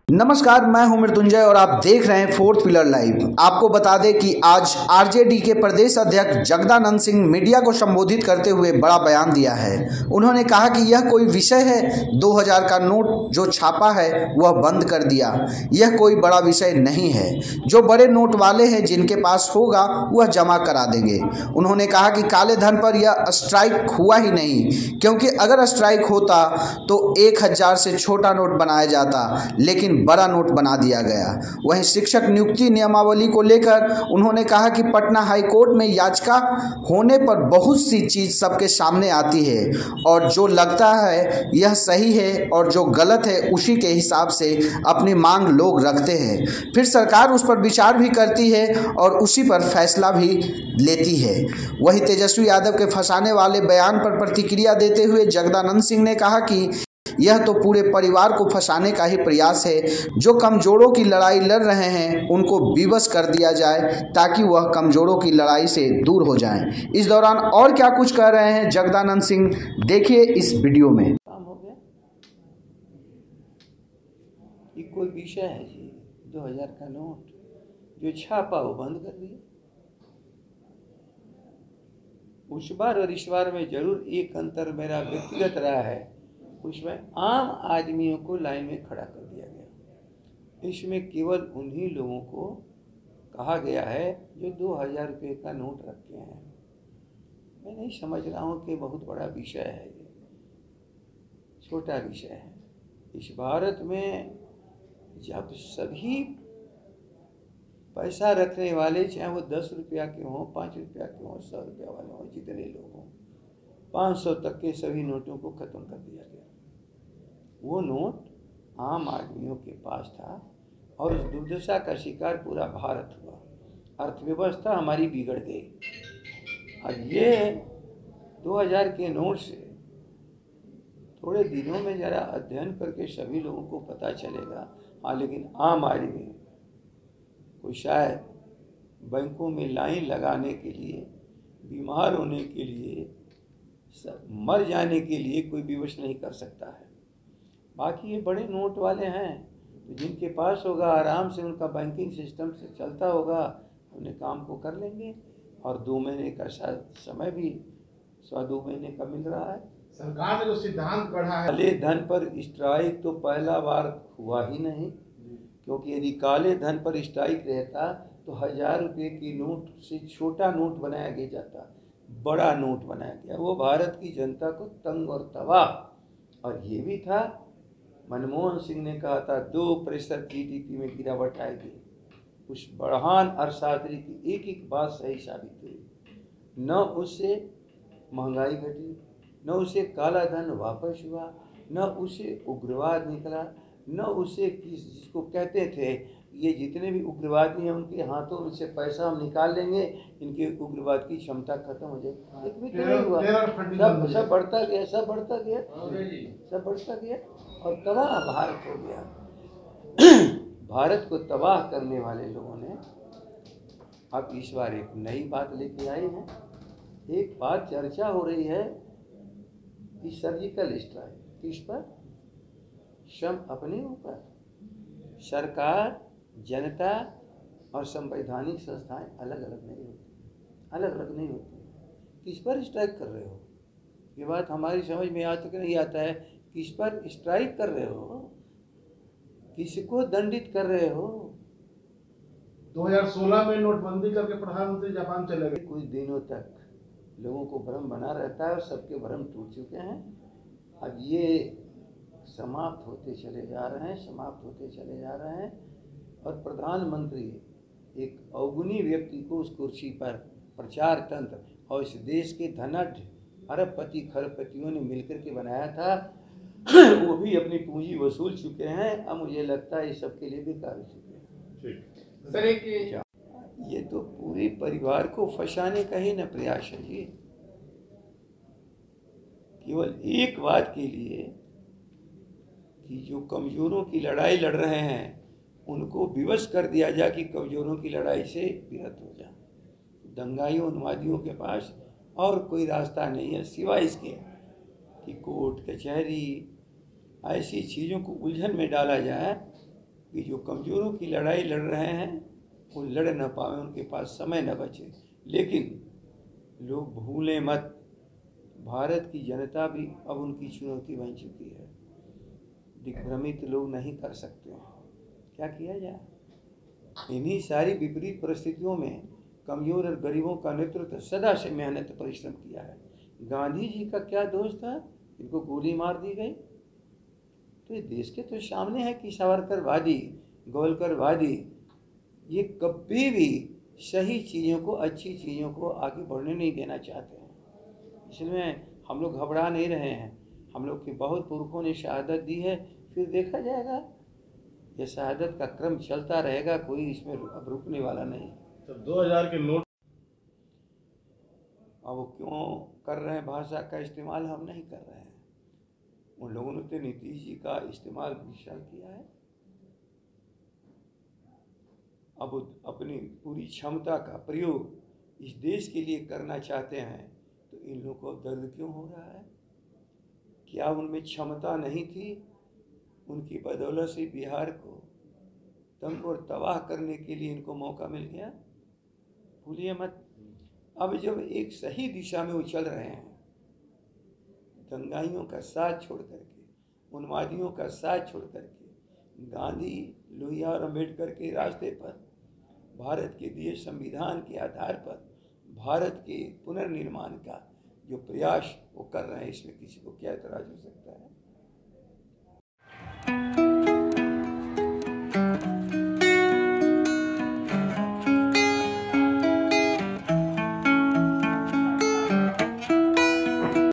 नमस्कार, मैं हूं मृत्युंजय और आप देख रहे हैं फोर्थ पिलर लाइव। आपको बता दें कि आज आरजेडी के प्रदेश अध्यक्ष जगदानंद सिंह मीडिया को संबोधित करते हुए बड़ा बयान दिया है। उन्होंने कहा कि यह कोई विषय है, 2000 का नोट जो छापा है वह बंद कर दिया, यह कोई बड़ा विषय नहीं है। जो बड़े नोट वाले हैं जिनके पास होगा वह जमा करा देंगे। उन्होंने कहा कि काले धन पर यह स्ट्राइक हुआ ही नहीं, क्योंकि अगर स्ट्राइक होता तो 1000 से छोटा नोट बनाया जाता, लेकिन बड़ा नोट बना दिया गया। वहीं शिक्षक नियुक्ति नियमावली को लेकर उन्होंने कहा कि पटना हाईकोर्ट में याचिका होने पर बहुत सी चीज सबके सामने आती है और जो लगता है यह सही है और जो गलत है उसी के हिसाब से अपनी मांग लोग रखते हैं, फिर सरकार उस पर विचार भी करती है और उसी पर फैसला भी लेती है। वहीं तेजस्वी यादव के फंसाने वाले बयान पर प्रतिक्रिया देते हुए जगदानंद सिंह ने कहा कि यह तो पूरे परिवार को फंसाने का ही प्रयास है। जो कमजोरों की लड़ाई लड़ रहे हैं उनको विवश कर दिया जाए ताकि वह कमजोरों की लड़ाई से दूर हो जाएं। इस दौरान और क्या कुछ कह रहे हैं जगदानंद सिंह, देखिए इस वीडियो में। काम हो गया, ये कोई विषय है जी? 2000 का नोट जो छापा वो बंद कर दिया। उस बार और इस बार में जरूर एक अंतर मेरा व्यक्तिगत रहा है, उसमें आम आदमियों को लाइन में खड़ा कर दिया गया। इसमें केवल उन्हीं लोगों को कहा गया है जो 2000 रुपये का नोट रखे हैं। मैं नहीं समझ रहा हूँ कि बहुत बड़ा विषय है, ये छोटा विषय है। इस भारत में जब सभी पैसा रखने वाले, चाहे वो 10 रुपया के हों, 5 रुपया के हों, 100 रुपया वाले हों, जितने लोग हों, 500 तक के सभी नोटों को ख़त्म कर दिया गया। वो नोट आम आदमियों के पास था और उस दुर्दशा का शिकार पूरा भारत हुआ। अर्थव्यवस्था हमारी बिगड़ गई। अब ये 2000 के नोट से थोड़े दिनों में ज़रा अध्ययन करके सभी लोगों को पता चलेगा। हाँ, लेकिन आम आदमी को शायद बैंकों में लाइन लगाने के लिए, बीमार होने के लिए, मर जाने के लिए कोई विवश नहीं कर सकता है। बाकी ये बड़े नोट वाले हैं तो जिनके पास होगा, आराम से उनका बैंकिंग सिस्टम से चलता होगा, अपने काम को कर लेंगे। और 2 महीने का शायद समय भी 2 महीने का मिल रहा है। सरकार ने जो सिद्धांत गढ़ा है, काले धन पर स्ट्राइक तो पहला बार हुआ ही नहीं, क्योंकि यदि काले धन पर स्ट्राइक रहता तो 1000 रुपये की नोट से छोटा नोट बनाया गया जाता, बड़ा नोट बनाया गया। वो भारत की जनता को तंग और तबाह। और ये भी था, मनमोहन सिंह ने कहा था 2% जीडीपी में गिरावट आएगी। उस बढ़ान अर्थशास्त्री की एक एक बात सही साबित हुई। न उससे महंगाई घटी, न उससे काला धन वापस हुआ, न उससे उग्रवाद निकला, न उससे जिसको कहते थे ये जितने भी उग्रवादी हैं उनके हाथों से पैसा हम निकाल लेंगे, इनके उग्रवाद की क्षमता खत्म हो जाएगी, एक भी तो नहीं हुआ। सब बढ़ता गया, सब बढ़ता गया, सब बढ़ता गया और तबाह भारत हो गया। भारत को तबाह करने वाले लोगों ने अब इस बार एक नई बात लेके आए हैं। एक बात चर्चा हो रही है कि सर्जिकल स्ट्राइक, किस पर? श्रम अपने ऊपर। सरकार, जनता और संवैधानिक संस्थाएं अलग अलग नहीं होती, अलग अलग नहीं होती। किस पर स्ट्राइक कर रहे हो, ये बात हमारी समझ में आज तक नहीं आता है। किस पर स्ट्राइक कर रहे हो, किसको दंडित कर रहे हो? 2016 में नोटबंदी करके प्रधानमंत्री जापान चले गए। कुछ दिनों तक लोगों को भ्रम बना रहता है और सबके भ्रम टूट चुके हैं। अब ये समाप्त होते चले जा रहे हैं, समाप्त होते चले जा रहे हैं। और प्रधानमंत्री एक अवगुणी व्यक्ति को उस कुर्सी पर प्रचार तंत्र और इस देश के धनाढ्य अरबपति खरबपतियों ने मिलकर के बनाया था, वो भी अपनी पूंजी वसूल चुके हैं। अब मुझे लगता है ये सबके लिए बेकार हो चुके हैं। सर, एक ये तो पूरे परिवार को फंसाने का ही न प्रयास है जी। केवल एक बात के लिए कि जो कमजोरों की लड़ाई लड़ रहे हैं उनको विवश कर दिया जाए कि कमजोरों की लड़ाई से विरत हो जाए। दंगाइयों उन्मादियों के पास और कोई रास्ता नहीं है सिवाय इसके कि कोर्ट कचहरी ऐसी चीज़ों को उलझन में डाला जाए कि जो कमज़ोरों की लड़ाई लड़ रहे हैं वो लड़ न पाए, उनके पास समय न बचे। लेकिन लोग भूलें मत, भारत की जनता भी अब उनकी चुनौती बन चुकी है। दिग्भ्रमित लोग नहीं कर सकते हैं, क्या किया जाए। इन्हीं सारी विपरीत परिस्थितियों में कमज़ोर और गरीबों का नेतृत्व सदा से मेहनत परिश्रम किया है। गांधी जी का क्या दोष था, इनको गोली मार दी गई। तो ये देश के तो सामने है कि सावरकरवादी, गोलकरवादी ये कभी भी सही चीज़ों को, अच्छी चीज़ों को आगे बढ़ने नहीं देना चाहते हैं। इसलिए हम लोग घबरा नहीं रहे हैं। हम लोग के बहुत पुरखों ने शहादत दी है, फिर देखा जाएगा। ये शहादत का क्रम चलता रहेगा, कोई इसमें अब रुकने वाला नहीं। तो 2000 के नोट अब वो क्यों कर रहे हैं भाषा का इस्तेमाल, हम नहीं कर रहे हैं। उन लोगों ने तो नीतीश जी का इस्तेमाल विशाल किया है। अब अपनी पूरी क्षमता का प्रयोग इस देश के लिए करना चाहते हैं, तो इन लोगों को दर्द क्यों हो रहा है? क्या उनमें क्षमता नहीं थी? उनकी बदौलत से बिहार को दंग और तबाह करने के लिए इनको मौका मिल गया। भूलिए मत, अब जब एक सही दिशा में वो चल रहे हैं, दंगाइयों का साथ छोड़ करके, उन्मादियों का साथ छोड़ करके, गांधी, लोहिया और अम्बेडकर के रास्ते पर, भारत के दिए संविधान के आधार पर भारत के पुनर्निर्माण का जो प्रयास वो कर रहे हैं, इसमें किसी को क्या एतराज हो सकता है?